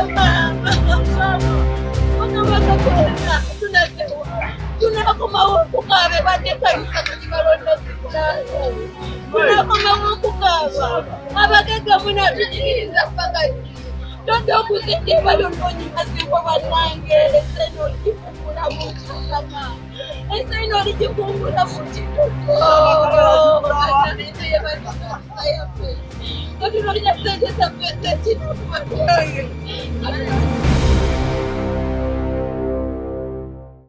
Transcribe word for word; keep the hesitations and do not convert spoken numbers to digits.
Don't kuzinde balononyi maziko banange eseno likukula mukama eseno likukula mutito atende yebatuka yape Don't you know that